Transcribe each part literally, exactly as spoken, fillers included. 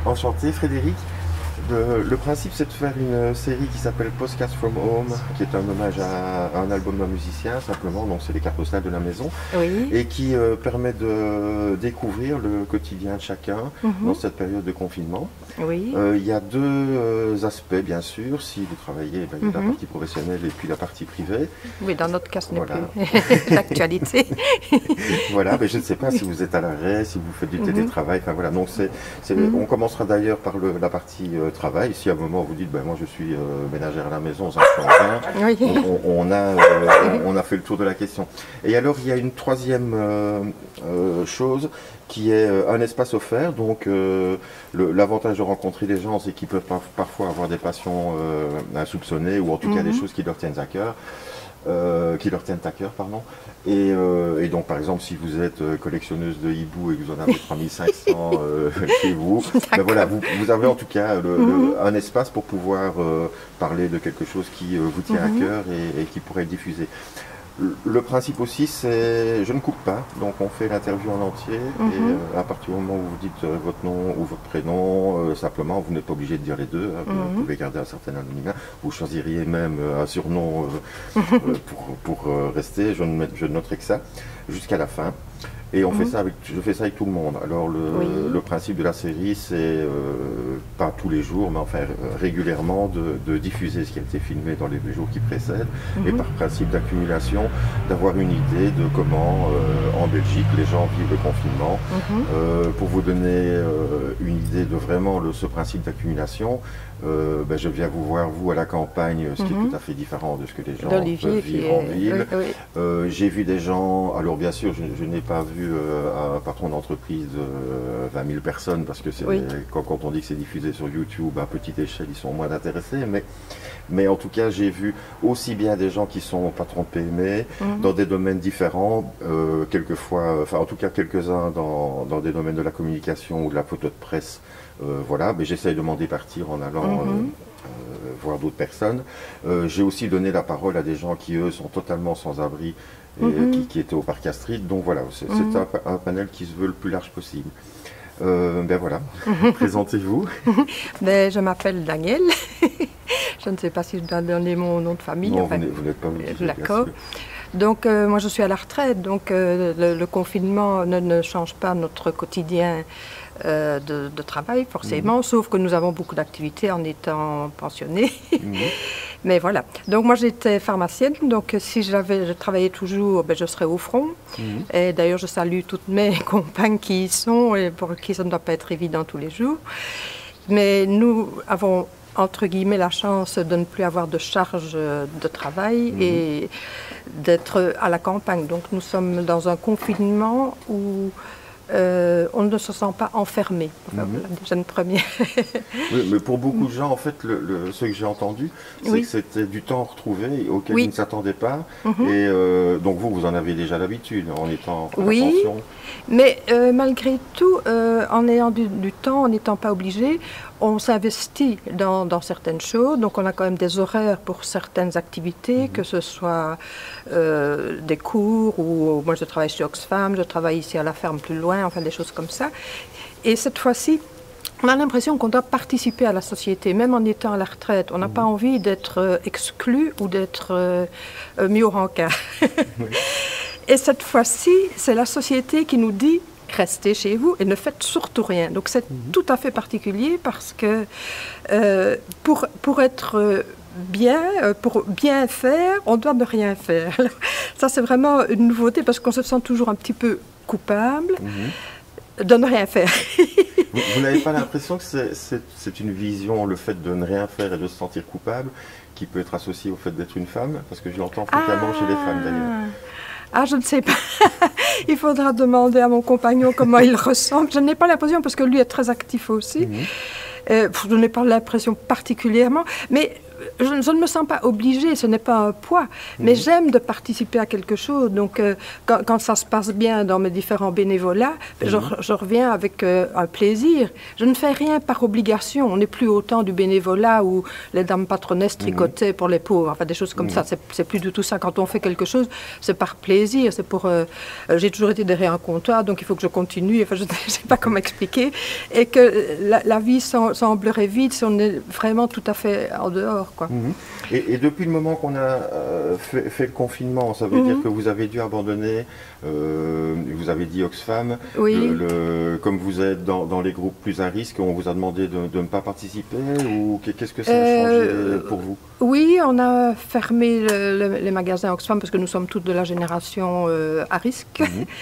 Enchanté, Frédéric. Le, le principe, c'est de faire une série qui s'appelle Postcards from Home, qui est un hommage à, à un album d'un musicien, simplement, donc c'est les cartes postales de la maison, Oui. et qui euh, permet de découvrir le quotidien de chacun Mhm. dans cette période de confinement. Oui. Euh, il y a deux euh, aspects, bien sûr. Si vous travaillez, ben, il y a la Mhm. partie professionnelle et puis la partie privée. Oui, dans notre cas, ce n'est Voilà. plus d'actualité. Voilà, mais je ne sais pas si vous êtes à l'arrêt, si vous faites du Mhm. télétravail. Enfin voilà, donc c'est, c'est- Mhm. on commencera d'ailleurs par le- la partie euh, travail. Si à un moment vous dites, ben moi je suis euh, ménagère à la maison, ça ne change rien. Oui. On, on- on a, euh, on, on a fait le tour de la question. Et alors il y a une troisième euh, euh, chose qui est euh, un espace offert. Donc euh, le- l'avantage de rencontrer des gens, c'est qu'ils peuvent par- parfois avoir des passions euh, insoupçonnées ou en tout cas des Mhm. choses qui leur tiennent à cœur. Euh, qui leur tiennent à cœur, pardon. Et, euh, et donc, par exemple, si vous êtes euh, collectionneuse de hiboux et que vous en avez trois mille cinq cents euh, chez vous, ben voilà, vous, vous avez en tout cas le- le- Mhm. un espace pour pouvoir euh, parler de quelque chose qui euh, vous tient Mhm. à cœur et, et qui pourrait être diffusé. Le, le principe aussi, c'est je ne coupe pas, donc on fait l'interview en entier Mhm. et euh, à partir du moment où vous dites euh, votre nom ou votre prénom, euh, simplement, vous n'êtes pas obligé de dire les deux, hein, vous Mhm. pouvez garder un certain anonymat, vous choisiriez même euh, un surnom euh, euh, pour, pour euh, rester, je ne, met- je ne noterai que ça, jusqu'à la fin. Et on Mhm. fait ça avec, je fais ça avec tout le monde. Alors le, Oui. le principe de la série, c'est euh, pas tous les jours, mais enfin euh, régulièrement de, de diffuser ce qui a été filmé dans les jours qui précèdent, et Mhm. par principe d'accumulation, d'avoir une idée de comment euh, en Belgique les gens vivent le confinement. Mhm. Euh, pour vous donner euh, une idée de vraiment le, ce principe d'accumulation, euh, ben, je viens vous voir, vous, à la campagne, ce qui Mhm. est tout à fait différent de ce que les gens D'Olivier peuvent qui vivre en est... ville. Oui, oui. Euh, j'ai vu des gens, alors bien sûr, je, je n'ai pas vu euh, un patron d'entreprise de euh, vingt mille personnes, parce que c'est Oui. quand, quand on dit que c'est diffusé sur YouTube, à petite échelle, ils sont moins intéressés, mais, mais en tout cas, j'ai vu aussi bien des gens qui sont patrons de P M E, Mhm. dans des domaines différents, euh, quelquefois, enfin en tout cas quelques-uns dans, dans des domaines de la communication ou de la photo de presse, euh, voilà, mais j'essaye de m'en départir en allant Mhm. euh, euh, voir d'autres personnes. Euh, j'ai aussi donné la parole à des gens qui, eux, sont totalement sans abri et Mhm. qui, qui étaient au parc Astrid, donc voilà, c'est Mhm. c'est un, pa- un panel qui se veut le plus large possible. Euh, ben voilà, présentez-vous. Ben, je m'appelle Daniel. Je ne sais pas si je dois donner mon nom de famille. Non, enfin, vous n'êtes vous n'êtes pas obligé, bien D'accord. sûr. Donc, euh, moi, je suis à la retraite, donc euh, le, le confinement ne, ne change pas notre quotidien euh, de, de travail, forcément, sauf que nous avons beaucoup d'activités en étant pensionnés. Mhm. Mais voilà. Donc, moi, j'étais pharmacienne, donc euh, si j'avais, je travaillais toujours, ben, je serais au front. Mhm. Et d'ailleurs, je salue toutes mes compagnes qui y sont et pour qui ça ne doit pas être évident tous les jours. Mais nous avons, entre guillemets, la chance de ne plus avoir de charge de travail Mhm. et d'être à la campagne. Donc nous sommes dans un confinement où euh, on ne se sent pas enfermé. Enfin, Mhm. voilà, déjà une première. Oui, mais pour beaucoup de gens, en fait, le, le- ce que j'ai entendu, c'est Oui. que c'était du temps retrouvé auquel Oui. ils ne s'attendaient pas. Mhm. Et euh, donc vous, vous en avez déjà l'habitude en étant à la Oui. pension. Mais euh, malgré tout, euh, en ayant du, du temps, en n'étant pas obligé, on s'investit dans, dans certaines choses. Donc on a quand même des horaires pour certaines activités, Mhm. que ce soit euh, des cours ou moi je travaille chez Oxfam, je travaille ici à la ferme plus loin, enfin des choses comme ça. Et cette fois-ci, on a l'impression qu'on doit participer à la société, même en étant à la retraite. On n'a pas envie d'être euh, exclu ou d'être euh, euh, mis au rencard. Et cette fois-ci, c'est la société qui nous dit restez chez vous et ne faites surtout rien. Donc c'est tout à fait particulier parce que euh, pour, pour être euh, bien, euh, pour bien faire, on doit ne rien faire. Alors, ça c'est vraiment une nouveauté parce qu'on se sent toujours un petit peu coupable Mhm. de ne rien faire. Vous, vous n'avez pas l'impression que c'est- c'est c'est une vision, le fait de ne rien faire et de se sentir coupable, qui peut être associé au fait d'être une femme? Parce que je l'entends fréquemment chez les femmes d'ailleurs. Ah, je ne sais pas. Il faudra demander à mon compagnon comment il ressemble. Je n'ai pas l'impression, parce que lui est très actif aussi. Mhm. Euh, je n'ai pas l'impression particulièrement. Mais je, je ne me sens pas obligée, ce n'est pas un poids, mais mmh. j'aime de participer à quelque chose. Donc, euh, quand, quand ça se passe bien dans mes différents bénévolats, mmh. je, je reviens avec euh, un plaisir. Je ne fais rien par obligation. On n'est plus au temps du bénévolat où les dames patronesses tricotaient mmh. pour les pauvres, enfin des choses comme mmh. ça. C'est plus du tout ça. Quand on fait quelque chose, c'est par plaisir. C'est pour. Euh, J'ai toujours été derrière un comptoir, donc il faut que je continue. Enfin, je ne sais pas comment expliquer. Et que la, la vie semblerait vide si on est vraiment tout à fait en dehors, quoi. Mmh. Et, et depuis le moment qu'on a euh, fait, fait le confinement, ça veut mmh. dire que vous avez dû abandonner, euh, vous avez dit Oxfam, oui. le, le, comme vous êtes dans, dans les groupes plus à risque, on vous a demandé de, de ne pas participer, ou qu'est-ce que ça a euh, changé pour vous? Oui, on a fermé le, le, les magasins Oxfam parce que nous sommes toutes de la génération euh, à risque. Mmh.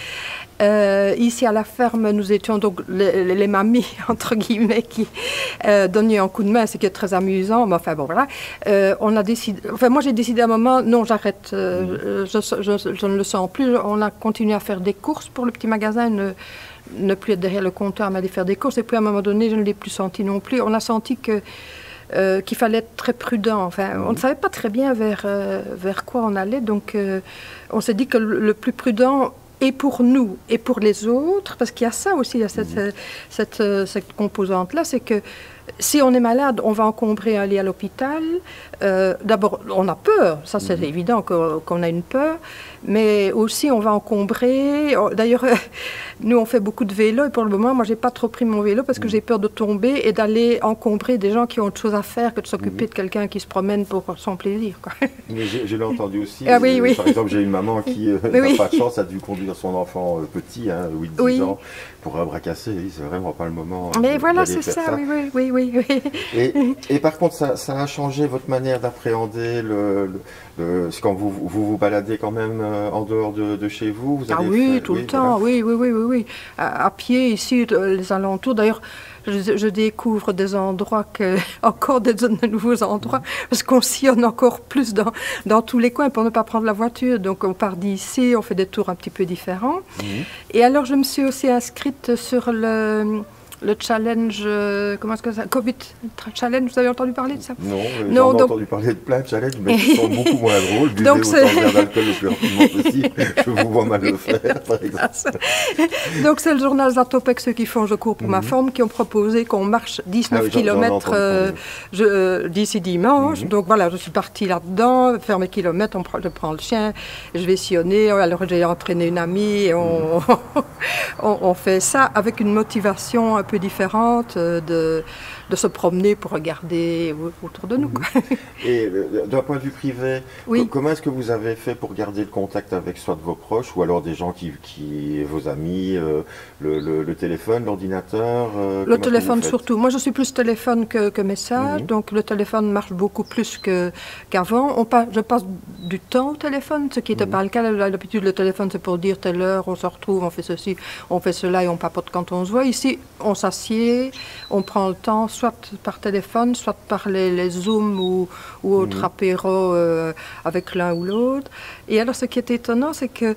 Euh, ici à la ferme, nous étions donc les, les mamies, entre guillemets, qui euh, donnaient un coup de main, ce qui est très amusant. Mais enfin bon, voilà. Euh, on a décidé, enfin moi j'ai décidé à un moment, non j'arrête, euh, mmh. je, je, je ne le sens plus. On a continué à faire des courses pour le petit magasin, ne, ne plus être derrière le comptoir, mais aller faire des courses. Et puis à un moment donné, je ne l'ai plus senti non plus. On a senti que Euh, qu'il fallait être très prudent. Enfin, mmh. on ne savait pas très bien vers, euh, vers quoi on allait, donc euh, on s'est dit que le, le plus prudent, et pour nous, et pour les autres, parce qu'il y a ça aussi, il y a cette, mmh. cette, cette, cette composante-là, c'est que si on est malade, on va encombrer un lit à l'hôpital. Euh, D'abord, on a peur, ça c'est mmh. évident qu'on qu'on a une peur, mais aussi on va encombrer. D'ailleurs, euh, nous on fait beaucoup de vélo et pour le moment, moi j'ai pas trop pris mon vélo parce que mmh. j'ai peur de tomber et d'aller encombrer des gens qui ont autre chose à faire que de s'occuper mmh. de quelqu'un qui se promène pour son plaisir, quoi. Mais je, je l'ai entendu aussi. Ah, oui, euh, oui. Par exemple, j'ai une maman qui euh, n'a oui. pas de chance, a dû conduire son enfant euh, petit, hein, huit dix oui. ans, pour un bras cassé. C'est vraiment pas le moment. Mais de, voilà, c'est ça, ça. Oui, oui, oui, oui, oui. Et, et par contre, ça, ça a changé votre manière d'appréhender le, le, le, quand vous, vous vous baladez quand même euh, en dehors de, de chez vous, vous Ah avez oui, fait, tout oui, le temps, voilà. oui, oui, oui, oui, oui. À, à pied, ici, les alentours. D'ailleurs, je, je découvre des endroits, que, encore des, de nouveaux endroits, mmh. parce qu'on sillonne encore plus dans, dans tous les coins pour ne pas prendre la voiture. Donc on part d'ici, on fait des tours un petit peu différents. Mmh. Et alors je me suis aussi inscrite sur le... le challenge, euh, comment est-ce que ça, Covid Challenge, vous avez entendu parler de ça? Non, euh, j'en ai donc... entendu parler de plein de challenges, mais qui sont beaucoup moins drôles. Buvez donc autant de verre d'alcool le plus rapidement possible. Je vous vois mal le faire, par exemple. Donc c'est le journal Zatopek, ceux qui font Je cours pour mm-hmm. ma forme, qui ont proposé qu'on marche dix-neuf ah oui, kilomètres euh, euh, d'ici dimanche. Mm-hmm. Donc voilà, je suis partie là-dedans, faire mes kilomètres, on prend, je prends le chien, je vais sillonner. Alors j'ai entraîné une amie et on, mm-hmm. on, on fait ça avec une motivation un peu différente de, de se promener pour regarder autour de nous. Quoi. Et d'un point de vue privé, oui. comment est-ce que vous avez fait pour garder le contact avec soit de vos proches ou alors des gens qui, qui vos amis, euh, le, le, le téléphone, l'ordinateur euh, Le téléphone surtout. Moi je suis plus téléphone que, que message, mm-hmm. donc le téléphone marche beaucoup plus qu'avant. Qu je passe du temps au téléphone, ce qui n'était mm-hmm. pas le cas. D'habitude le téléphone c'est pour dire telle heure, on se retrouve, on fait ceci, on fait cela et on papote quand on se voit. Ici on s'assied, on prend le temps, soit par téléphone, soit par les, les Zooms ou, ou autres mmh. apéros euh, avec l'un ou l'autre. Et alors, ce qui est étonnant, c'est que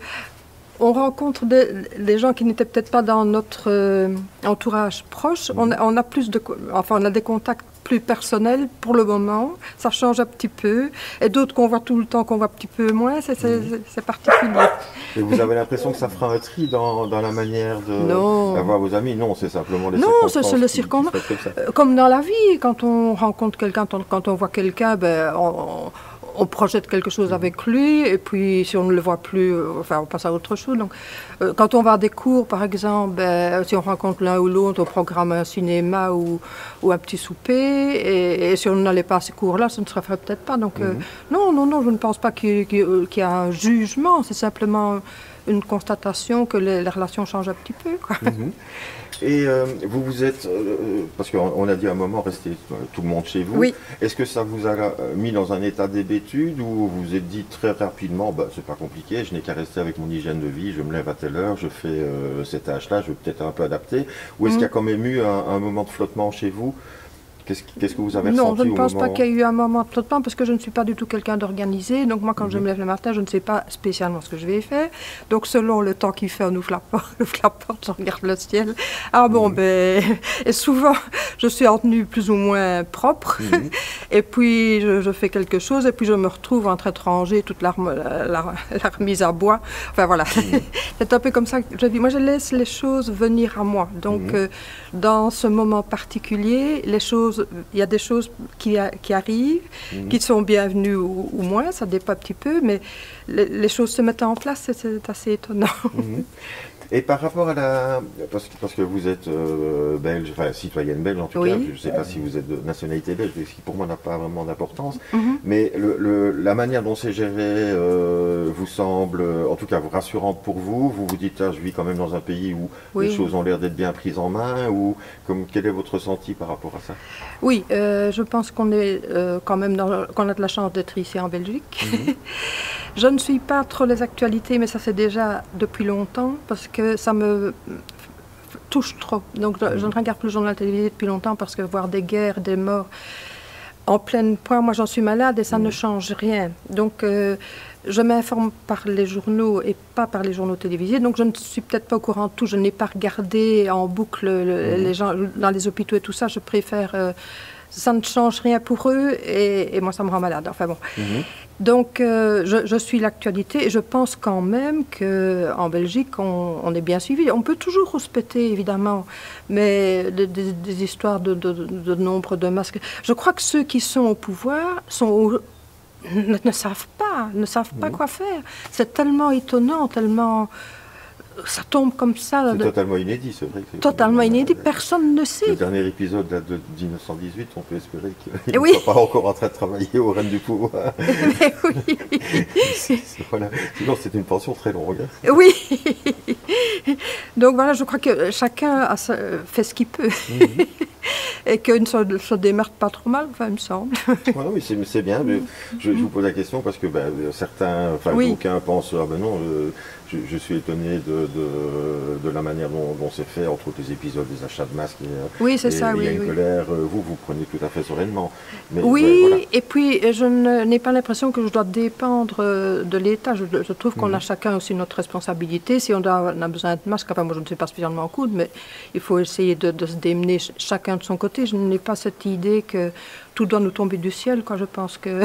on rencontre des, des gens qui n'étaient peut-être pas dans notre euh, entourage proche. Mmh. On, on a plus de, enfin, on a des contacts plus personnels pour le moment. Ça change un petit peu. Et d'autres qu'on voit tout le temps, qu'on voit un petit peu moins. C'est mmh. particulier. Et vous avez l'impression que ça fera un tri dans, dans la manière d'avoir vos amis? Non, c'est simplement les non, circonstances. Non, c'est le circonstance. Comme, comme dans la vie, quand on rencontre quelqu'un, quand on voit quelqu'un, ben, on, on projette quelque chose avec lui, et puis si on ne le voit plus, enfin, on passe à autre chose. Donc, euh, quand on va à des cours, par exemple, ben, si on rencontre l'un ou l'autre, on programme un cinéma ou, ou un petit souper, et, et si on n'allait pas à ces cours-là, ça ne se ferait peut-être pas. Donc, euh, mm-hmm. non, non, non, je ne pense pas qu'il y, qu'il y a un jugement, c'est simplement une constatation que les, les relations changent un petit peu, quoi. Mm-hmm. Et euh, vous vous êtes, euh, parce qu'on a dit à un moment, restez euh, tout le monde chez vous. Oui. Est-ce que ça vous a euh, mis dans un état d'hébétude ou vous vous êtes dit très rapidement, bah, c'est pas compliqué, je n'ai qu'à rester avec mon hygiène de vie, je me lève à telle heure, je fais euh, cet âge-là, je vais peut-être un peu adapter. Ou est-ce mmh. qu'il y a quand même eu un, un moment de flottement chez vous Qu'est-ce qu'est-ce que vous avez Non, ressenti je ne au pense moment... pas qu'il y ait eu un moment de flottement parce que je ne suis pas du tout quelqu'un d'organisé. Donc moi, quand mm-hmm. je me lève le matin, je ne sais pas spécialement ce que je vais faire. Donc selon le temps qu'il fait, on ouvre la porte, ouvre la porte, je regarde le ciel. Ah bon, mm-hmm. ben... Et souvent, je suis en tenue plus ou moins propre. Mm-hmm. Et puis, je, je fais quelque chose et puis je me retrouve en train de ranger toute la, la, la, la remise à bois. Enfin voilà, mm-hmm. c'est un peu comme ça que je dis. Moi, je laisse les choses venir à moi. Donc, mm-hmm. euh, dans ce moment particulier, les choses... Il y a des choses qui, a, qui arrivent, mmh. qui sont bienvenues ou, ou moins, ça dépend un petit peu, mais les, les choses se mettent en place, c'est assez étonnant. Mmh. Et par rapport à la... Parce que, parce que vous êtes euh, belge, enfin citoyenne belge en tout oui. cas, je ne sais pas si vous êtes de nationalité belge, ce qui pour moi n'a pas vraiment d'importance, mm-hmm. mais le, le, la manière dont c'est géré euh, vous semble, en tout cas rassurante pour vous. Vous vous dites, ah, je vis quand même dans un pays où oui. les choses ont l'air d'être bien prises en main, ou comme, quel est votre ressenti par rapport à ça? Oui, euh, je pense qu'on est euh, quand même dans, qu'on a de la chance d'être ici en Belgique. Mm-hmm. Je ne suis pas trop les actualités, mais ça c'est déjà depuis longtemps, parce que ça me touche trop. Donc je, je ne regarde plus le journal télévisé depuis longtemps, parce que voir des guerres, des morts en pleine pointe, moi j'en suis malade et ça mmh. ne change rien. Donc euh, je m'informe par les journaux et pas par les journaux télévisés, donc je ne suis peut-être pas au courant de tout, je n'ai pas regardé en boucle le, mmh. les gens dans les hôpitaux et tout ça, je préfère... Euh, ça ne change rien pour eux et, et moi ça me rend malade. Enfin bon. Mmh. Donc euh, je, je suis l'actualité et je pense quand même qu'en Belgique on, on est bien suivi. On peut toujours respecter évidemment, mais des, des, des histoires de, de, de nombre de masques. Je crois que ceux qui sont au pouvoir sont au, ne, ne savent pas, ne savent pas mmh. quoi faire. C'est tellement étonnant, tellement... Ça tombe comme ça. C'est de... totalement inédit, c'est vrai. Que totalement inédit, personne ne sait. Le dernier épisode date de mille neuf cent dix-huit, on peut espérer qu'il ne oui. soit pas encore en train de travailler au règne du pouvoir. Mais oui. Voilà. Sinon, c'est une pension très longue. Oui. Donc voilà, je crois que chacun a fait ce qu'il peut. Mm-hmm. Et qu'il ne se, se démerde pas trop mal, enfin, il me semble. Ouais, oui, c'est bien. Mais je, je vous pose la question parce que ben, certains, enfin, oui. d'aucuns pensent, ah ben non, euh, je, je suis étonné de, de, de la manière dont, dont c'est fait, entre autres les épisodes des achats de masques. Et, oui, c'est ça, oui. Il y a oui, une oui. colère, vous, vous prenez tout à fait sereinement. Mais, oui, ouais, voilà. Et puis je n'ai pas l'impression que je dois dépendre de l'État. Je, je trouve qu'on mmh. a chacun aussi notre responsabilité. Si on, doit, on a besoin de masques, enfin, moi je ne sais pas spécialement en coudre, mais il faut essayer de, de se démener chacun de son côté. Je n'ai pas cette idée que tout doit nous tomber du ciel, quoi. Je pense que mmh.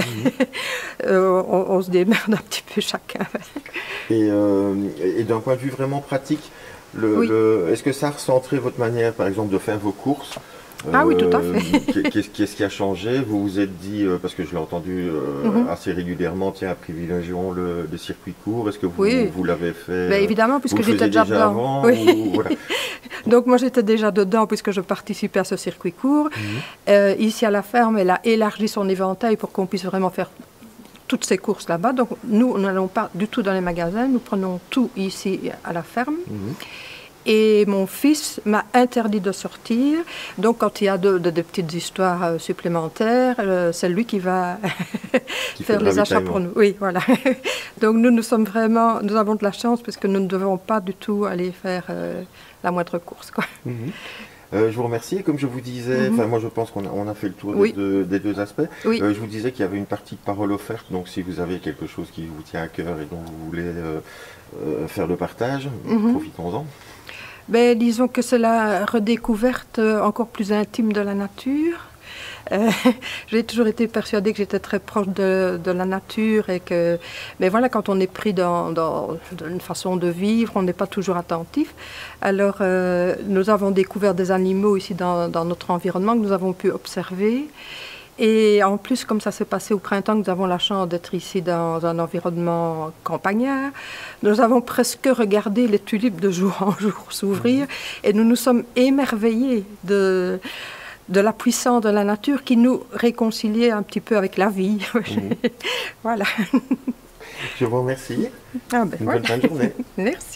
euh, on, on se démerde un petit peu chacun. Et, euh, et d'un point de vue vraiment pratique, le, oui. le, est-ce que ça a recentré votre manière, par exemple, de faire vos courses? Ah euh, oui, tout à fait. Qu'est-ce qu'est-ce qui a changé? Vous vous êtes dit, euh, parce que je l'ai entendu euh, mm-hmm. assez régulièrement, tiens, privilégions le, le circuit court. Est-ce que vous, oui. vous l'avez fait? Ben, évidemment, puisque j'étais déjà, déjà dedans. Avant, oui. ou, voilà. Donc moi j'étais déjà dedans puisque je participais à ce circuit court. Mm-hmm. euh, ici à la ferme, elle a élargi son éventail pour qu'on puisse vraiment faire toutes ces courses là-bas. Donc nous, nous n'allons pas du tout dans les magasins, nous prenons tout ici à la ferme. Mm-hmm. Et mon fils m'a interdit de sortir. Donc, quand il y a de, de, de petites histoires euh, supplémentaires, euh, c'est lui qui va qui faire les achats pour nous. Oui, voilà. Donc, nous, nous sommes vraiment, nous avons de la chance parce que nous ne devons pas du tout aller faire euh, la moindre course, quoi. Mm-hmm. Euh, je vous remercie. Comme je vous disais, enfin mm-hmm. moi je pense qu'on a, on a fait le tour oui. des, deux, des deux aspects. Oui. Euh, je vous disais qu'il y avait une partie de parole offerte. Donc, si vous avez quelque chose qui vous tient à cœur et dont vous voulez euh, euh, faire le partage, mm-hmm. profitons-en. Ben, disons que c'est la redécouverte encore plus intime de la nature. Euh, j'ai toujours été persuadée que j'étais très proche de, de la nature et que, mais voilà, quand on est pris dans, dans une façon de vivre, on n'est pas toujours attentif. Alors, euh, nous avons découvert des animaux ici dans, dans notre environnement que nous avons pu observer. Et en plus, comme ça s'est passé au printemps, nous avons la chance d'être ici dans un environnement campagnard. Nous avons presque regardé les tulipes de jour en jour s'ouvrir et nous nous sommes émerveillés de, de la puissance de la nature qui nous réconciliait un petit peu avec la vie. Mmh. Voilà. Je vous remercie. Ah ben Une voilà. bonne fin de journée. Merci.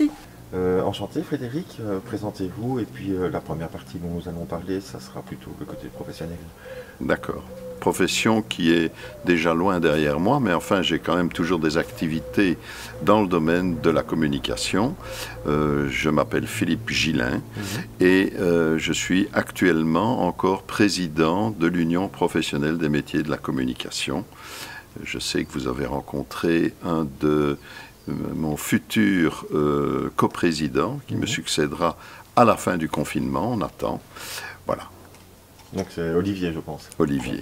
Euh, enchanté Frédéric, euh, présentez-vous et puis euh, la première partie dont nous allons parler, ça sera plutôt le côté professionnel. D'accord. Profession qui est déjà loin derrière moi, mais enfin j'ai quand même toujours des activités dans le domaine de la communication. Euh, je m'appelle Philippe Gillin mmh. et euh, je suis actuellement encore président de l'Union professionnelle des métiers de la communication. Je sais que vous avez rencontré un de mon futur euh, coprésident qui mmh. me succédera à la fin du confinement, on attend. Voilà. Donc c'est Olivier, je pense. Olivier.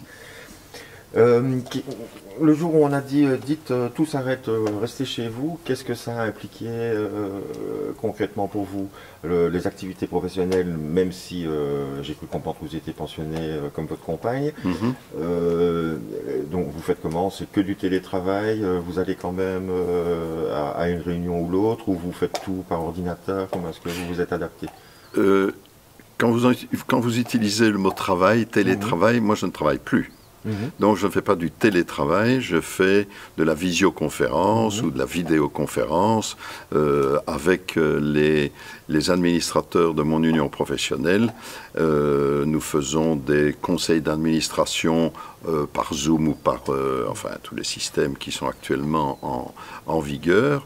Euh, qui, le jour où on a dit, euh, dites, euh, tout s'arrête, euh, restez chez vous, qu'est-ce que ça a impliqué euh, concrètement pour vous? Le, les activités professionnelles, même si euh, j'ai cru comprendre que vous étiez pensionné euh, comme votre compagne, mm-hmm. euh, donc vous faites comment? C'est que du télétravail? euh, Vous allez quand même euh, à, à une réunion ou l'autre, ou vous faites tout par ordinateur? Comment est-ce que vous vous êtes adapté? euh, quand, vous, quand vous utilisez le mot travail, télétravail, mm-hmm. moi je ne travaille plus. Donc je ne fais pas du télétravail, je fais de la visioconférence mmh. ou de la vidéoconférence euh, avec euh, les, les administrateurs de mon union professionnelle. Euh, nous faisons des conseils d'administration euh, par Zoom ou par euh, enfin tous les systèmes qui sont actuellement en, en vigueur.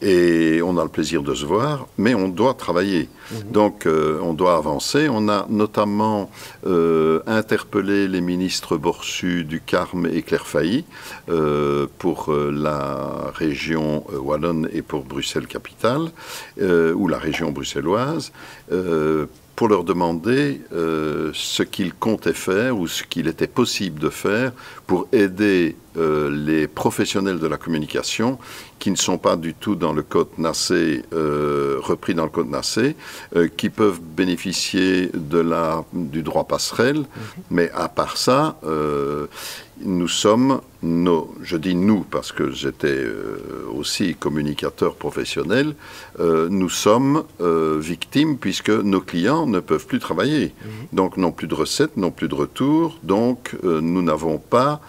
Et on a le plaisir de se voir, mais on doit travailler. Mmh. Donc euh, on doit avancer. On a notamment euh, interpellé les ministres Borsu du Carme et Claire Failly euh, pour euh, la région euh, wallonne et pour Bruxelles-Capitale, euh, ou la région bruxelloise, euh, pour leur demander euh, ce qu'ils comptaient faire ou ce qu'il était possible de faire pour aider euh, les professionnels de la communication qui ne sont pas du tout dans le code NACE, euh, repris dans le code NACE, euh, qui peuvent bénéficier de la, du droit passerelle. Mm-hmm. Mais à part ça, euh, nous sommes, nos, je dis nous parce que j'étais euh, aussi communicateur professionnel, euh, nous sommes euh, victimes puisque nos clients ne peuvent plus travailler. Mm-hmm. Donc n'ont plus de recettes, n'ont plus de retours, donc euh, nous n'avons pas,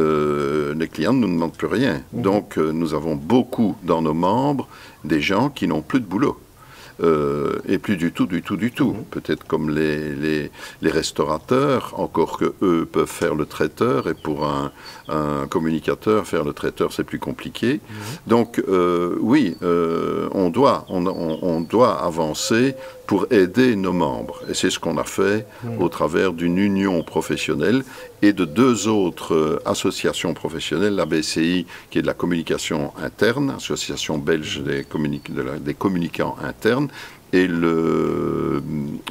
euh, les clients ne nous demandent plus rien. Mm-hmm. Donc euh, nous avons beaucoup dans nos membres des gens qui n'ont plus de boulot. Euh, et plus du tout, du tout, du tout. Mmh. Peut-être comme les, les, les restaurateurs, encore que eux peuvent faire le traiteur, et pour un, un communicateur, faire le traiteur, c'est plus compliqué. Mmh. Donc, euh, oui, euh, on, doit, on, on, on doit avancer pour aider nos membres. Et c'est ce qu'on a fait mmh. au travers d'une union professionnelle et de deux autres euh, associations professionnelles, la B C I, qui est de la communication interne, Association belge des, communi- de la, des communicants internes, et le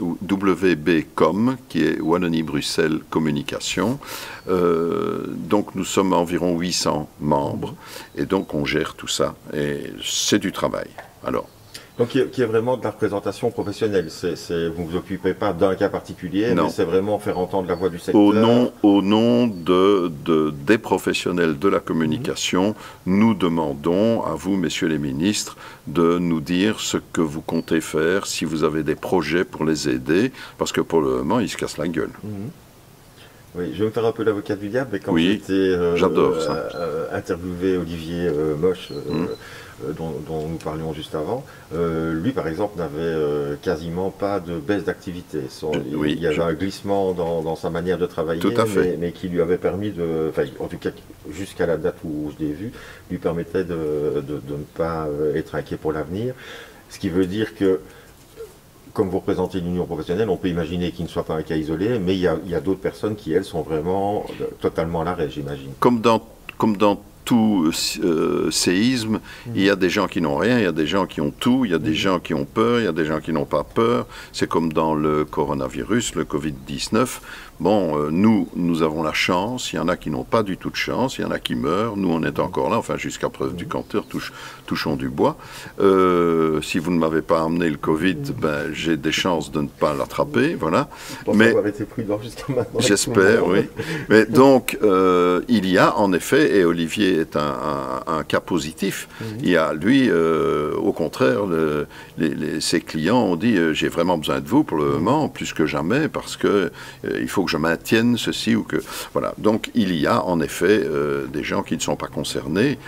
W B C O M, qui est Wallonie-Bruxelles Communication. Euh, donc nous sommes environ huit cents membres, et donc on gère tout ça, et c'est du travail. Alors, donc, qui est, qui est vraiment de la représentation professionnelle. C'est, c'est, vous ne vous occupez pas d'un cas particulier, non. mais c'est vraiment faire entendre la voix du secteur. Au nom, au nom de, de, des professionnels de la communication, mmh. nous demandons à vous, messieurs les ministres, de nous dire ce que vous comptez faire, si vous avez des projets pour les aider, parce que pour le moment, ils se cassent la gueule. Mmh. Oui, je vais me faire un peu l'avocat du diable, mais quand oui, j'étais euh, j'adore ça. Euh, interviewé Olivier euh, Moche, euh, mmh. euh, dont, dont nous parlions juste avant, euh, lui par exemple n'avait euh, quasiment pas de baisse d'activité. Son, je, oui, il y avait je... un glissement dans, dans sa manière de travailler, tout à fait. Mais, mais qui lui avait permis de, enfin en tout cas jusqu'à la date où je l'ai vu, lui permettait de, de, de ne pas être inquiet pour l'avenir. Ce qui veut dire que comme vous représentez l'union professionnelle, on peut imaginer qu'il ne soit pas un cas isolé, mais il y a, il y a d'autres personnes qui, elles, sont vraiment totalement à l'arrêt, j'imagine. Comme dans, comme dans tout euh, séisme, mmh. il y a des gens qui n'ont rien, il y a des gens qui ont tout, il y a des mmh. gens qui ont peur, il y a des gens qui n'ont pas peur. C'est comme dans le coronavirus, le covid dix-neuf. Bon, euh, nous, nous avons la chance, il y en a qui n'ont pas du tout de chance, il y en a qui meurent, nous on est encore là, enfin jusqu'à preuve du contraire, touche, touchons du bois. Euh, si vous ne m'avez pas amené le Covid, ben, j'ai des chances de ne pas l'attraper, voilà. Je pense mais avoir été prudent jusqu'à maintenant. J'espère, oui. Mais donc, euh, il y a en effet, et Olivier est un, un, un cas positif, mm-hmm. il y a lui, euh, au contraire, le, les, les, ses clients ont dit, euh, j'ai vraiment besoin de vous pour le moment, plus que jamais, parce que euh, il faut que je maintienne ceci ou que... Voilà. Donc, il y a en effet euh, des gens qui ne sont pas concernés.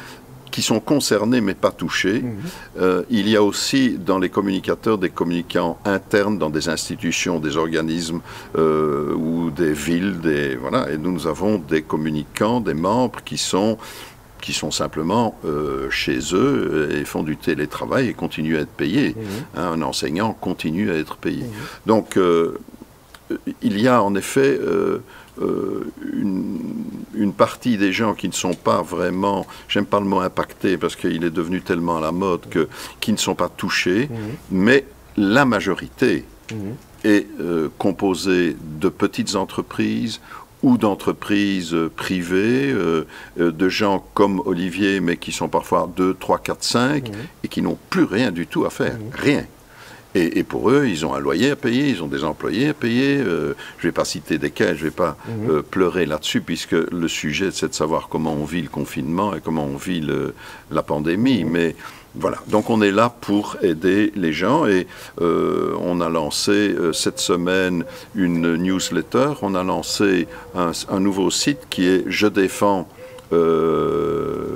qui sont concernés mais pas touchés. Mmh. Euh, il y a aussi dans les communicateurs des communicants internes dans des institutions, des organismes euh, ou des villes. Des, voilà, et nous, nous avons des communicants, des membres qui sont, qui sont simplement euh, chez eux et font du télétravail et continuent à être payés. Mmh. Hein, un enseignant continue à être payé. Mmh. Donc, euh, il y a en effet... Euh, Euh, une, une partie des gens qui ne sont pas vraiment, j'aime pas le mot impactés parce qu'il est devenu tellement à la mode, que, qui ne sont pas touchés, mmh. mais la majorité mmh. est euh, composée de petites entreprises ou d'entreprises privées, euh, euh, de gens comme Olivier, mais qui sont parfois deux, trois, quatre, cinq, mmh. et qui n'ont plus rien du tout à faire, mmh. rien. Et, et pour eux, ils ont un loyer à payer, ils ont des employés à payer. Euh, je ne vais pas citer desquels, je ne vais pas mmh. euh, pleurer là-dessus, puisque le sujet, c'est de savoir comment on vit le confinement et comment on vit le, la pandémie. Mmh. Mais voilà, donc on est là pour aider les gens. Et euh, on a lancé euh, cette semaine une newsletter. On a lancé un, un nouveau site qui est « Je défends euh, ».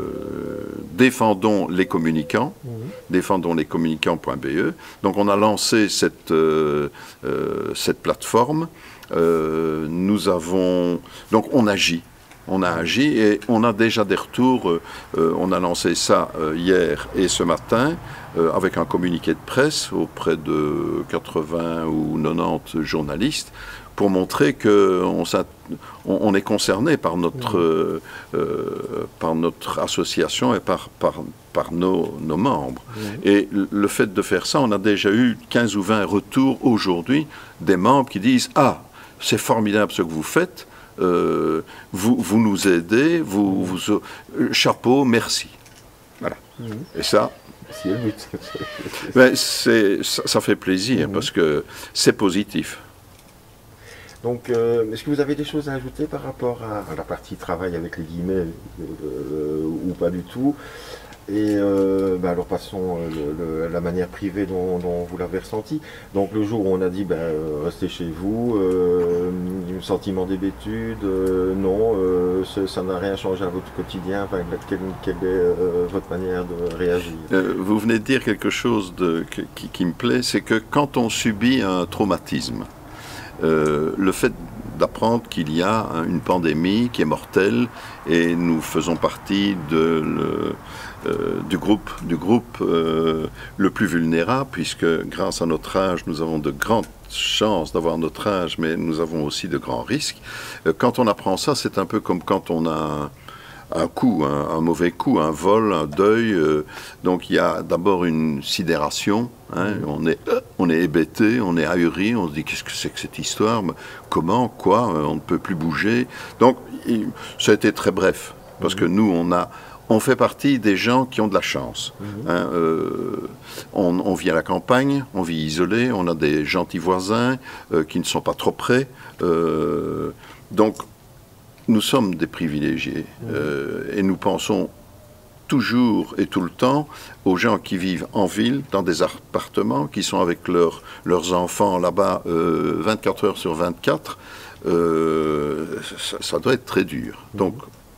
Défendons les communicants, mmh. défendons les communicants point b e. Donc on a lancé cette, euh, euh, cette plateforme. Euh, nous avons... Donc on agit. On a agi et on a déjà des retours. Euh, on a lancé ça euh, hier et ce matin euh, avec un communiqué de presse auprès de quatre-vingts ou quatre-vingt-dix journalistes pour montrer qu'on on, on est concerné par notre, euh, euh, par notre association et par, par, par nos, nos membres. Oui. Et le fait de faire ça, on a déjà eu quinze ou vingt retours aujourd'hui des membres qui disent « Ah, c'est formidable ce que vous faites, euh, vous, vous nous aidez, vous, vous, euh, chapeau, merci. » Voilà. Oui. Et ça... C'est le but. Ben, c'est, ça, ça fait plaisir, mmh. parce que c'est positif. Donc, euh, est-ce que vous avez des choses à ajouter par rapport à, à la partie travail avec les guillemets, euh, ou pas du tout? Et euh, ben alors passons euh, le, la manière privée dont, dont vous l'avez ressenti. Donc le jour où on a dit ben, euh, restez chez vous, euh, sentiment d'hébétude, euh, non, euh, ça n'a rien changé à votre quotidien. Enfin, quelle, quelle est euh, votre manière de réagir? euh, Vous venez de dire quelque chose de, que, qui, qui me plaît, c'est que quand on subit un traumatisme, euh, le fait d'apprendre qu'il y a une pandémie qui est mortelle et nous faisons partie de le, euh, du groupe, du groupe euh, le plus vulnérable, puisque grâce à notre âge, nous avons de grandes chances d'avoir notre âge, mais nous avons aussi de grands risques. Euh, quand on apprend ça, c'est un peu comme quand on a un coup, un, un mauvais coup, un vol, un deuil. Euh, donc il y a d'abord une sidération. Hein, on est, euh, on est hébété, on est ahuri, on se dit qu'est-ce que c'est que cette histoire? Comment? Quoi? On ne peut plus bouger. Donc il, ça a été très bref, parce mmh. que nous, on a... On fait partie des gens qui ont de la chance. Mmh. Hein, euh, on, on vit à la campagne, on vit isolé, on a des gentils voisins euh, qui ne sont pas trop près. Euh, donc, nous sommes des privilégiés mmh. euh, et nous pensons toujours et tout le temps aux gens qui vivent en ville, dans des appartements, qui sont avec leur, leurs enfants là-bas euh, vingt-quatre heures sur vingt-quatre. Euh, ça, ça doit être très dur. Mmh. Donc,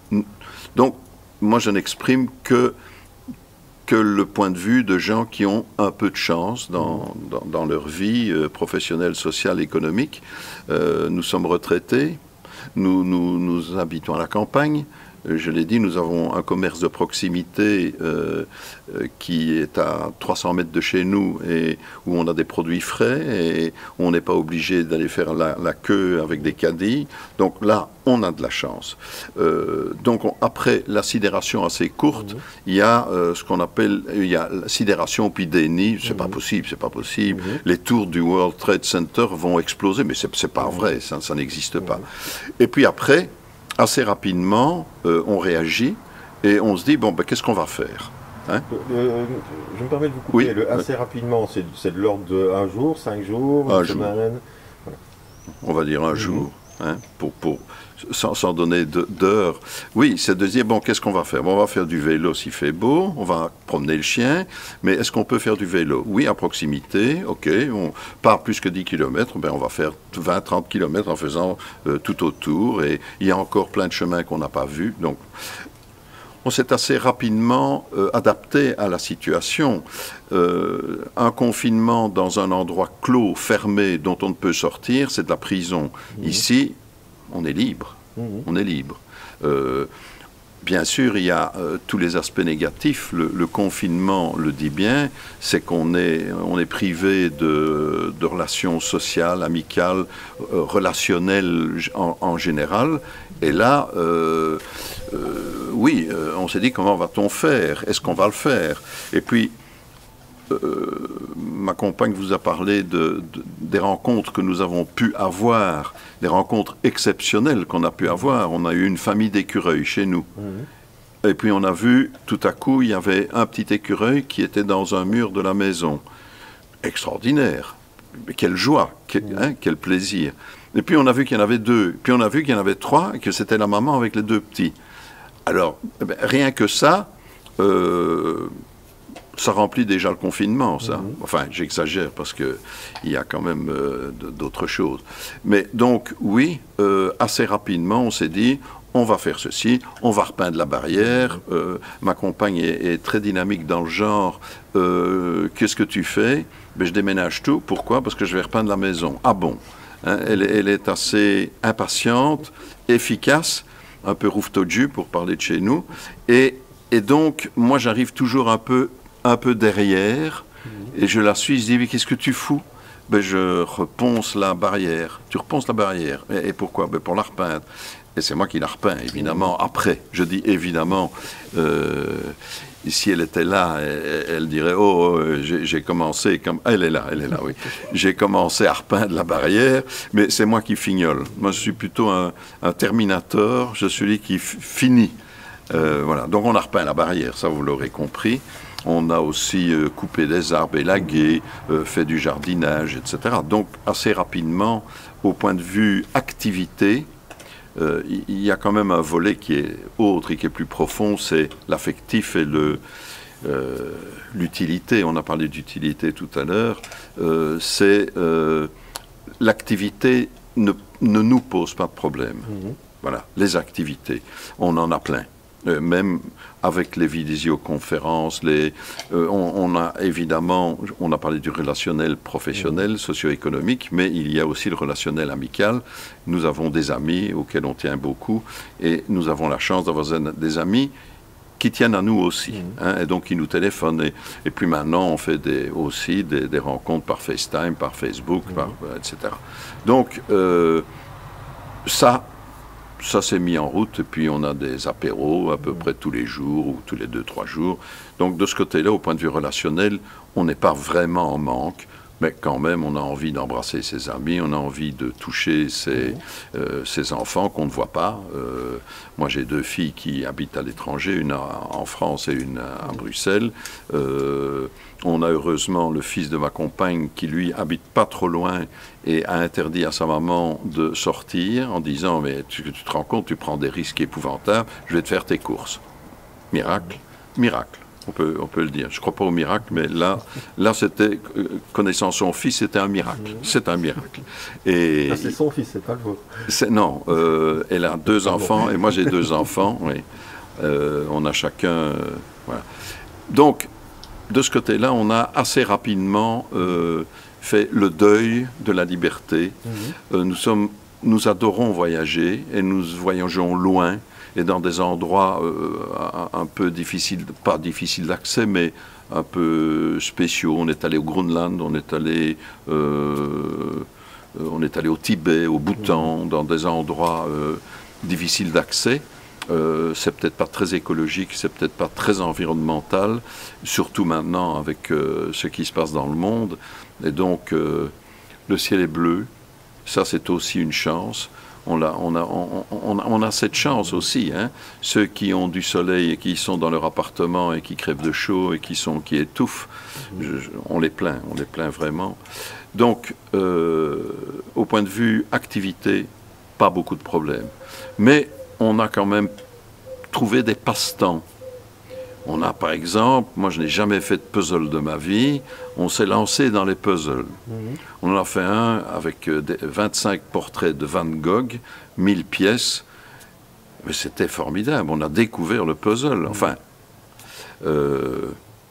donc, moi, je n'exprime que, que le point de vue de gens qui ont un peu de chance dans, dans, dans leur vie euh, professionnelle, sociale, économique. Euh, nous sommes retraités, nous, nous, nous habitons à la campagne. Je l'ai dit, nous avons un commerce de proximité euh, euh, qui est à trois cents mètres de chez nous et où on a des produits frais et où on n'est pas obligé d'aller faire la, la queue avec des caddies. Donc là, on a de la chance. Euh, donc on, après la sidération assez courte, mmh. il y a euh, ce qu'on appelle il y a la sidération puis déni. C'est mmh. pas possible, c'est pas possible. Mmh. Les tours du World Trade Center vont exploser, mais c'est, c'est pas mmh. vrai, ça, ça n'existe mmh. pas. Et puis après, assez rapidement, euh, on réagit et on se dit, bon, ben, qu'est-ce qu'on va faire? Hein? euh, Je me permets de vous couper. Oui. Le assez rapidement, c'est, c'est de l'ordre de un jour, cinq jours, un une jour. Semaine. Voilà. On va dire un mmh. jour, hein, pour, pour, sans, sans donner de, d'heures. Oui, c'est de dire, bon, qu'est-ce qu'on va faire? Bon, on va faire du vélo s'il fait beau, on va promener le chien, mais est-ce qu'on peut faire du vélo? Oui, à proximité, ok, on part plus que dix kilomètres, ben on va faire vingt à trente kilomètres en faisant euh, tout autour, et il y a encore plein de chemins qu'on n'a pas vus, donc on s'est assez rapidement euh, adapté à la situation. Euh, un confinement dans un endroit clos, fermé, dont on ne peut sortir, c'est de la prison. Mmh. Ici, on est libre. Mmh. On est libre. Euh, Bien sûr, il y a euh, tous les aspects négatifs. Le, le confinement le dit bien, c'est qu'on est, on est privé de, de relations sociales, amicales, euh, relationnelles en, en général. Et là, euh, euh, oui, euh, on s'est dit comment va-t-on faire? Est-ce qu'on va le faire? Et puis, euh, ma compagne vous a parlé de, de, des rencontres que nous avons pu avoir, des rencontres exceptionnelles qu'on a pu avoir. On a eu une famille d'écureuils chez nous. Mmh. Et puis on a vu, tout à coup, il y avait un petit écureuil qui était dans un mur de la maison. Extraordinaire. Mais quelle joie, quel, mmh. hein, quel plaisir. Et puis on a vu qu'il y en avait deux. Puis on a vu qu'il y en avait trois et que c'était la maman avec les deux petits. Alors, eh bien, rien que ça... Euh, ça remplit déjà le confinement, ça. Mmh. Enfin, j'exagère parce qu'il y a quand même euh, d'autres choses. Mais donc, oui, euh, assez rapidement, on s'est dit, on va faire ceci, on va repeindre la barrière. Euh, ma compagne est, est très dynamique dans le genre, euh, qu'est-ce que tu fais? Ben, je déménage tout. Pourquoi? Parce que je vais repeindre la maison. Ah bon? Hein, elle, elle est assez impatiente, efficace, un peu rouftaudu pour parler de chez nous. Et, et donc, moi, j'arrive toujours un peu... un peu derrière, mmh. et je la suis, je dis, mais qu'est-ce que tu fous? Ben, je reponce la barrière. Tu reponces la barrière. Et, et pourquoi? Ben, pour la repeindre. Et c'est moi qui la repeins, évidemment, mmh. après. Je dis évidemment, euh, si elle était là, elle, elle dirait, oh, j'ai commencé, comme... elle est là, elle est là, oui. J'ai commencé à repeindre la barrière, mais c'est moi qui fignole. Moi, je suis plutôt un, un terminator, je suis celui qui finit. Euh, voilà. Donc on a repeint la barrière, ça vous l'aurez compris. On a aussi euh, coupé des arbres, élagué, euh, fait du jardinage, et cetera. Donc, assez rapidement, au point de vue activité, euh, il y a quand même un volet qui est autre et qui est plus profond, c'est l'affectif et le, euh, l'utilité. On a parlé d'utilité tout à l'heure. Euh, c'est euh, l'activité ne, ne nous pose pas de problème. Mmh. Voilà, les activités, on en a plein. Euh, même avec les visioconférences, les, euh, on, on a évidemment, on a parlé du relationnel professionnel, mmh. socio-économique, mais il y a aussi le relationnel amical. Nous avons des amis auxquels on tient beaucoup et nous avons la chance d'avoir des amis qui tiennent à nous aussi, mmh. hein, et donc qui nous téléphonent. Et, et puis maintenant, on fait des, aussi des, des rencontres par FaceTime, par Facebook, mmh. par, et cetera. Donc, euh, ça... Ça s'est mis en route et puis on a des apéros à peu près tous les jours ou tous les deux, trois jours. Donc de ce côté-là, au point de vue relationnel, on n'est pas vraiment en manque, mais quand même on a envie d'embrasser ses amis, on a envie de toucher ses, euh, ses enfants qu'on ne voit pas. Euh, moi j'ai deux filles qui habitent à l'étranger, une en France et une à Bruxelles. Euh, on a heureusement le fils de ma compagne qui lui habite pas trop loin et a interdit à sa maman de sortir en disant mais tu, tu te rends compte, tu prends des risques épouvantables, je vais te faire tes courses. Miracle, miracle. On peut, on peut le dire. Je ne crois pas au miracle, mais là, là c'était, euh, connaissant son fils, c'était un miracle. Mmh. C'est un miracle. Et ah, c'est son fils, c'est pas le vôtre. Non, euh, elle a deux enfants, et moi j'ai deux enfants, oui. Euh, on a chacun... Euh, voilà. Donc, de ce côté-là, on a assez rapidement euh, fait le deuil de la liberté. Mmh. Euh, nous sommes, nous adorons voyager, et nous voyageons loin, et dans des endroits euh, un, un peu difficiles, pas difficiles d'accès, mais un peu spéciaux. On est allé au Groenland, on est allé, euh, on est allé au Tibet, au Bhoutan, dans des endroits euh, difficiles d'accès. Euh, c'est peut-être pas très écologique, c'est peut-être pas très environnemental, surtout maintenant avec euh, ce qui se passe dans le monde. Et donc, euh, le ciel est bleu, ça c'est aussi une chance. On a, on, a, on, on, on a cette chance aussi, hein. Ceux qui ont du soleil et qui sont dans leur appartement et qui crèvent de chaud et qui, sont, qui étouffent, je, je, on les plaint, on les plaint vraiment. Donc, euh, au point de vue activité, pas beaucoup de problèmes. Mais on a quand même trouvé des passe-temps. On a par exemple, moi je n'ai jamais fait de puzzle de ma vie, on s'est lancé dans les puzzles. Mmh. On en a fait un avec vingt-cinq portraits de Van Gogh, mille pièces. mais c'était formidable. On a découvert le puzzle. Enfin, euh,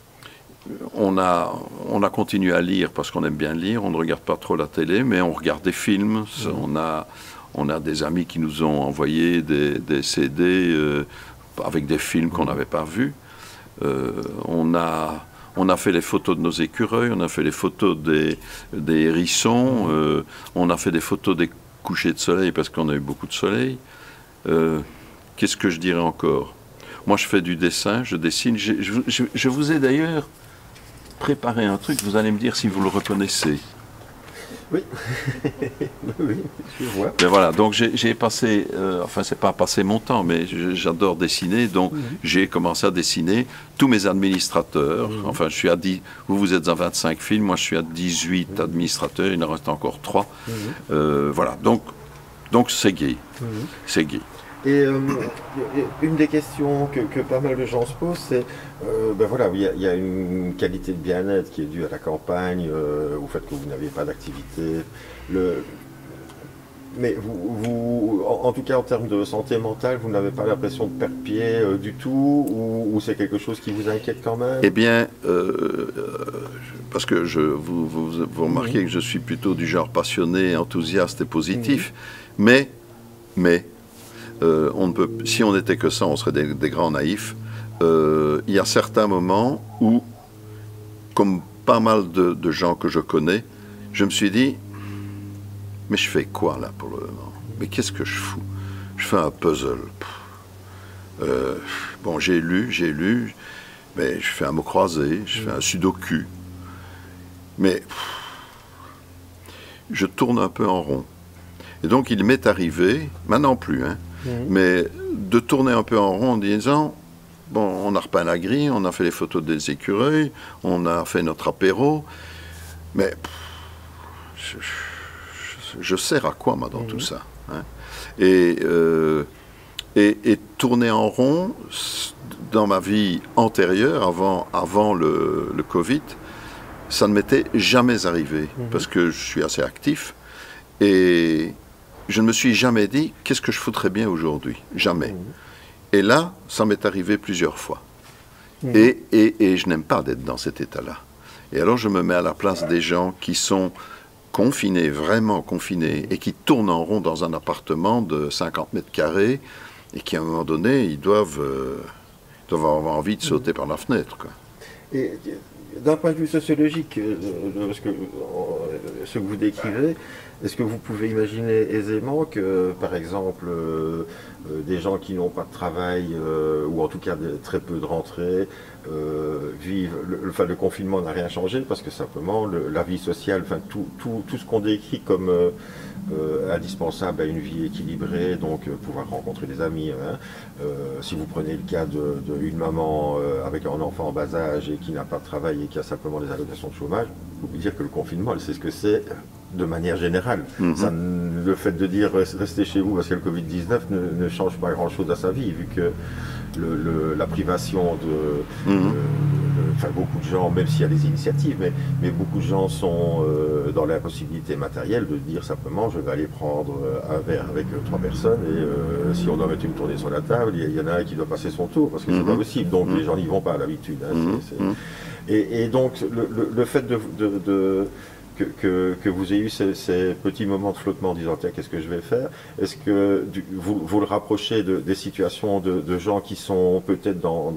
on, a, on a continué à lire parce qu'on aime bien lire. On ne regarde pas trop la télé, mais on regarde des films. Mmh. On a, on a des amis qui nous ont envoyé des, des C D euh, avec des films qu'on n'avait pas vus. Euh, on a... On a fait les photos de nos écureuils, on a fait les photos des, des hérissons, euh, on a fait des photos des couchers de soleil parce qu'on a eu beaucoup de soleil. Euh, Qu'est-ce que je dirais encore? Moi, je fais du dessin, je dessine. Je, je, je, je vous ai d'ailleurs préparé un truc, vous allez me dire si vous le reconnaissez. Oui, oui, je vois. Mais voilà, donc j'ai passé, euh, enfin c'est pas passé mon temps, mais j'adore dessiner, donc mmh. j'ai commencé à dessiner tous mes administrateurs. Mmh. Enfin, je suis à dix, vous vous êtes à vingt-cinq films, moi je suis à dix-huit mmh. administrateurs, il en reste encore trois. Mmh. Euh, voilà, donc donc c'est gay, mmh. c'est gay. Et euh, une des questions que, que pas mal de gens se posent, c'est, euh, ben voilà, il y, a, il y a une qualité de bien-être qui est due à la campagne, euh, au fait que vous n'aviez pas d'activité. Le... Mais vous, vous en, en tout cas en termes de santé mentale, vous n'avez pas l'impression de perdre pied euh, du tout, ou, ou c'est quelque chose qui vous inquiète quand même? Eh bien, euh, parce que je, vous, vous, vous remarquez mmh. que je suis plutôt du genre passionné, enthousiaste et positif, mmh. mais, mais, Euh, on ne peut, si on n'était que ça, on serait des, des grands naïfs. Euh, il y a certains moments où, comme pas mal de, de gens que je connais, je me suis dit, mais je fais quoi là pour le moment? Mais qu'est-ce que je fous? Je fais un puzzle. Euh, bon, j'ai lu, j'ai lu, mais je fais un mot croisé, je fais un sudoku. Mais pff, je tourne un peu en rond. Et donc il m'est arrivé, maintenant plus, hein, Mmh. mais de tourner un peu en rond en disant, bon, on a repeint la grille, on a fait les photos des écureuils, on a fait notre apéro, mais pff, je, je, je sers à quoi, moi, dans mmh. tout ça, hein? et, euh, et, et tourner en rond, dans ma vie antérieure, avant, avant le, le Covid, ça ne m'était jamais arrivé, mmh. parce que je suis assez actif, et je ne me suis jamais dit, qu'est-ce que je foutrais bien aujourd'hui? Jamais. Mmh. Et là, ça m'est arrivé plusieurs fois. Mmh. Et, et, et je n'aime pas d'être dans cet état-là. Et alors, je me mets à la place des gens qui sont confinés, vraiment confinés, et qui tournent en rond dans un appartement de cinquante mètres carrés, et qui, à un moment donné, ils doivent, euh, doivent avoir envie de sauter mmh. par la fenêtre, quoi. Et d'un point de vue sociologique, euh, parce que, euh, ce que vous décrivez, est-ce que vous pouvez imaginer aisément que, par exemple, euh, euh, des gens qui n'ont pas de travail, euh, ou en tout cas de, très peu de rentrées, euh, vivent, le, enfin, le confinement n'a rien changé, parce que simplement le, la vie sociale, enfin, tout, tout, tout ce qu'on décrit comme euh, euh, indispensable à une vie équilibrée, donc euh, pouvoir rencontrer des amis, hein, euh, si vous prenez le cas de, de une maman euh, avec un enfant en bas âge et qui n'a pas de travail et qui a simplement des allocations de chômage, vous pouvez dire que le confinement, elle sait ce que c'est de manière générale. Mm-hmm. Ça, le fait de dire restez chez vous parce que le Covid dix-neuf ne, ne change pas grand-chose à sa vie, vu que le, le, la privation de, mm-hmm. de, de, enfin, beaucoup de gens, même s'il y a des initiatives, mais, mais beaucoup de gens sont euh, dans l'impossibilité matérielle de dire simplement je vais aller prendre un verre avec euh, trois personnes et euh, si on doit mettre une tournée sur la table, il y, y en a un qui doit passer son tour parce que mm-hmm. c'est pas possible. Donc mm-hmm. les gens n'y vont pas à l'habitude. Hein, mm-hmm. c'est, c'est... Et, et donc le, le, le fait de, de, de Que, que, que vous ayez eu ces, ces petits moments de flottement en disant tiens qu'est-ce que je vais faire, est-ce que du, vous, vous le rapprochez de, des situations de, de gens qui sont peut-être dans,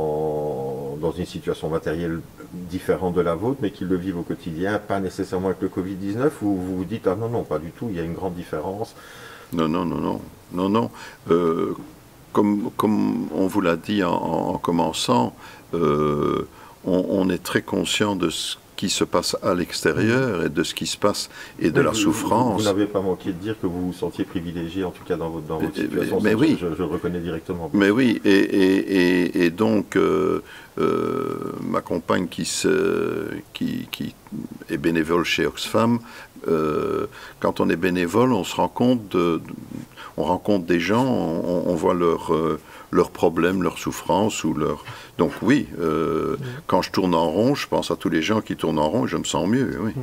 dans, dans une situation matérielle différente de la vôtre mais qui le vivent au quotidien, pas nécessairement avec le Covid dix-neuf, ou vous vous dites ah non non pas du tout, il y a une grande différence? Non non non non non non euh, comme, comme on vous l'a dit en, en commençant, euh, on, on est très conscient de ce qui se passe à l'extérieur et de ce qui se passe et de oui, la vous, souffrance. Vous, vous n'avez pas manqué de dire que vous vous sentiez privilégié, en tout cas dans votre, dans votre situation. Mais, mais oui. Je, je le reconnais directement. Mais oui, et, et, et, et donc euh, euh, ma compagne qui, se, qui, qui est bénévole chez Oxfam, euh, quand on est bénévole, on se rend compte, de, on rencontre des gens, on, on voit leur... Euh, leurs problèmes, leurs souffrances ou leurs... Donc oui, euh, mmh. quand je tourne en rond, je pense à tous les gens qui tournent en rond et je me sens mieux, oui.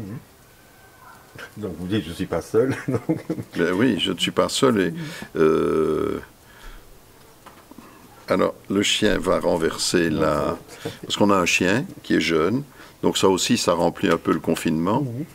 Mmh. Donc vous dites, je ne suis pas seul. Donc... Ben oui, je ne suis pas seul et... Euh, Alors, le chien va renverser la... Parce qu'on a un chien qui est jeune, donc ça aussi, ça remplit un peu le confinement. Mmh.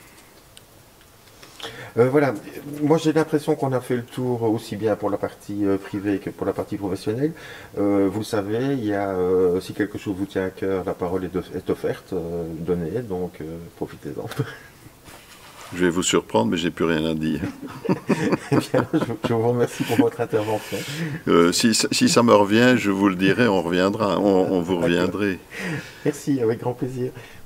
Euh, voilà, moi j'ai l'impression qu'on a fait le tour aussi bien pour la partie euh, privée que pour la partie professionnelle. Euh, vous savez, il y a, euh, si quelque chose vous tient à cœur, la parole est, de, est offerte, euh, donnée, donc euh, profitez-en. Je vais vous surprendre, mais j'ai plus rien à dire. Eh bien, je, je vous remercie pour votre intervention. Euh, si, si ça me revient, je vous le dirai, on reviendra, on, on vous reviendrait. Merci, avec grand plaisir.